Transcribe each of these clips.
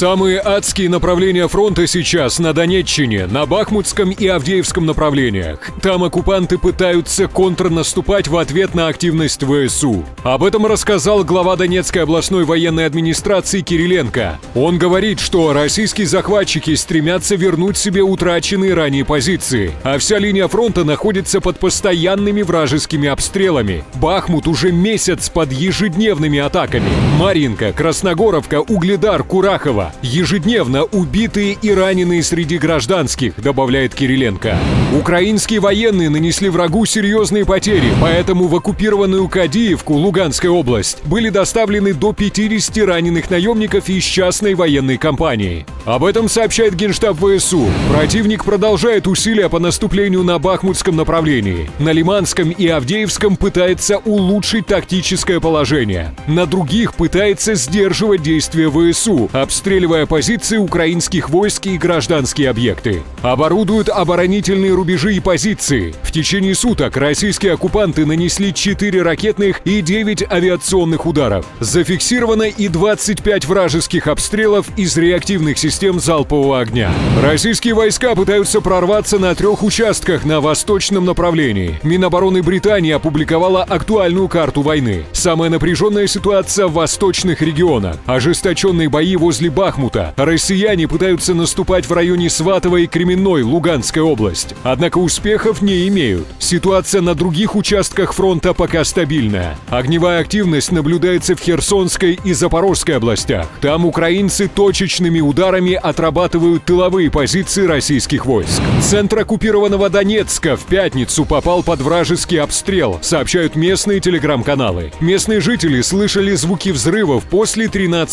Самые адские направления фронта сейчас на Донеччине, на Бахмутском и Авдеевском направлениях. Там оккупанты пытаются контрнаступать в ответ на активность ВСУ. Об этом рассказал глава Донецкой областной военной администрации Кириленко. Он говорит, что российские захватчики стремятся вернуть себе утраченные ранее позиции, а вся линия фронта находится под постоянными вражескими обстрелами. Бахмут уже месяц под ежедневными атаками. Марьинка, Красногоровка, Угледар, Курахово. Ежедневно убитые и раненые среди гражданских, добавляет Кириленко. Украинские военные нанесли врагу серьезные потери, поэтому в оккупированную Кадиевку, Луганская область, были доставлены до 50 раненых наемников из частной военной компании. Об этом сообщает Генштаб ВСУ. Противник продолжает усилия по наступлению на Бахмутском направлении. На Лиманском и Авдеевском пытается улучшить тактическое положение. На других пытается сдерживать действия ВСУ, обстреливая позиции украинских войск и гражданские объекты. Оборудуют оборонительные рубежи и позиции. В течение суток российские оккупанты нанесли 4 ракетных и 9 авиационных ударов. Зафиксировано и 25 вражеских обстрелов из реактивных систем залпового огня. Российские войска пытаются прорваться на 3 участках на восточном направлении. Минобороны Британии опубликовала актуальную карту войны. Самая напряженная ситуация в восточных регионах. Ожесточенные бои возле Бахмута. Россияне пытаются наступать в районе Сватово и Кременной, Луганская область. Однако успехов не имеют. Ситуация на других участках фронта пока стабильная. Огневая активность наблюдается в Херсонской и Запорожской областях. Там украинцы точечными ударами отрабатывают тыловые позиции российских войск. Центр оккупированного Донецка в пятницу попал под вражеский обстрел, сообщают местные телеграм-каналы. Местные жители слышали звуки взрывов после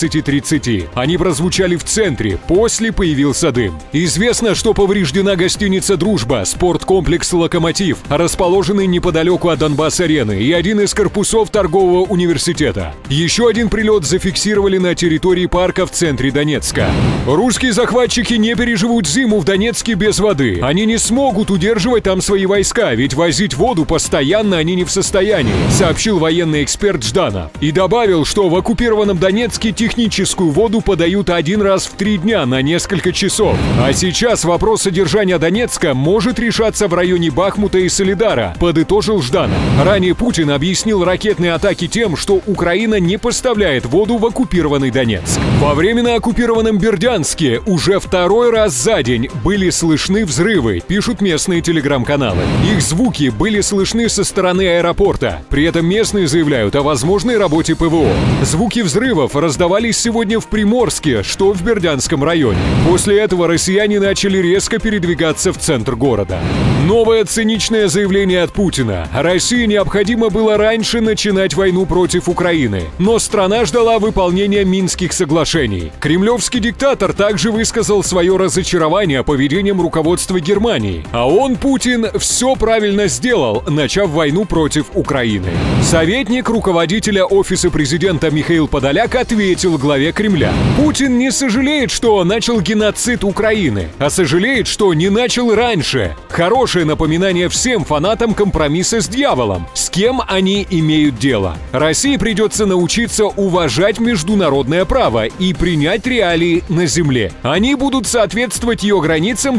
13:30. Они прозвучали в центре, после появился дым. Известно, что повреждена гостиница «Дружба», спорткомплекс «Локомотив», расположенный неподалеку от Донбасс-арены, и один из корпусов торгового университета. Еще один прилет зафиксировали на территории парка в центре Донецка. Русские захватчики не переживут зиму в Донецке без воды. Они не смогут удерживать там свои войска, ведь возить воду постоянно они не в состоянии, сообщил военный эксперт Жданов. И добавил, что в оккупированном Донецке техническую воду подают один раз в 3 дня на несколько часов. А сейчас вопрос содержания Донецка может решаться в районе Бахмута и Солидара, подытожил Жданов. Ранее Путин объяснил ракетные атаки тем, что Украина не поставляет воду в оккупированный Донецк. Во временно оккупированном Бердянске уже 2-й раз за день были слышны взрывы, пишут местные телеграм-каналы. Их звуки были слышны со стороны аэропорта. При этом местные заявляют о возможной работе ПВО. Звуки взрывов раздавались сегодня в Приморске, что в Бердянском районе. После этого россияне начали резко передвигаться в центр города. Новое циничное заявление от Путина. России необходимо было раньше начинать войну против Украины, но страна ждала выполнения Минских соглашений. Кремлевский диктатор также высказал свое разочарование поведением руководства Германии. А он, Путин, все правильно сделал, начав войну против Украины. Советник руководителя офиса президента Михаил Подоляк ответил главе Кремля. Путин не сожалеет, что начал геноцид Украины, а сожалеет, что не начал раньше. Хорошее напоминание всем фанатам компромисса с дьяволом. С кем они имеют дело? России придется научиться уважать международное право и принять реалии на земле. Они будут соответствовать ее границам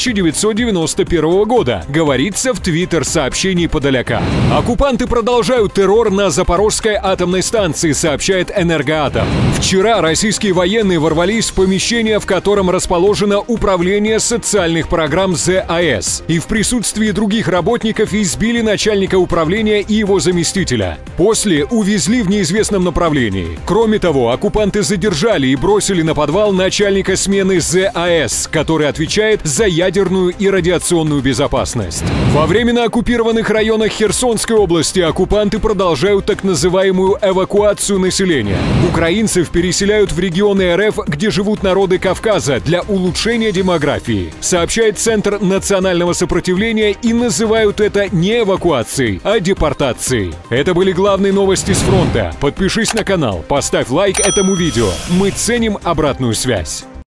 1991 года, говорится в твиттер-сообщении Подоляка. Оккупанты продолжают террор на Запорожской атомной станции, сообщает Энергоатом. Вчера российские военные ворвались в помещение, в котором расположено управление социальных программ ЗАЭС, и в присутствии других работников избили начальника управления и его заместителя. После увезли в неизвестном направлении. Кроме того, оккупанты задержали и бросили на подвал начальника смены ЗАЭС, который отвечает за ядерную и радиационную безопасность. Во временно оккупированных районах Херсонской области оккупанты продолжают так называемую эвакуацию населения. Украинцев переселяют в регионы РФ, где живут народы Кавказа, для улучшения демографии, сообщает Центр национального сопротивления, и называют это не эвакуацией, а депортацией. Это были главные новости с фронта. Подпишись на канал, поставь лайк этому видео. Мы ценим обратную связь.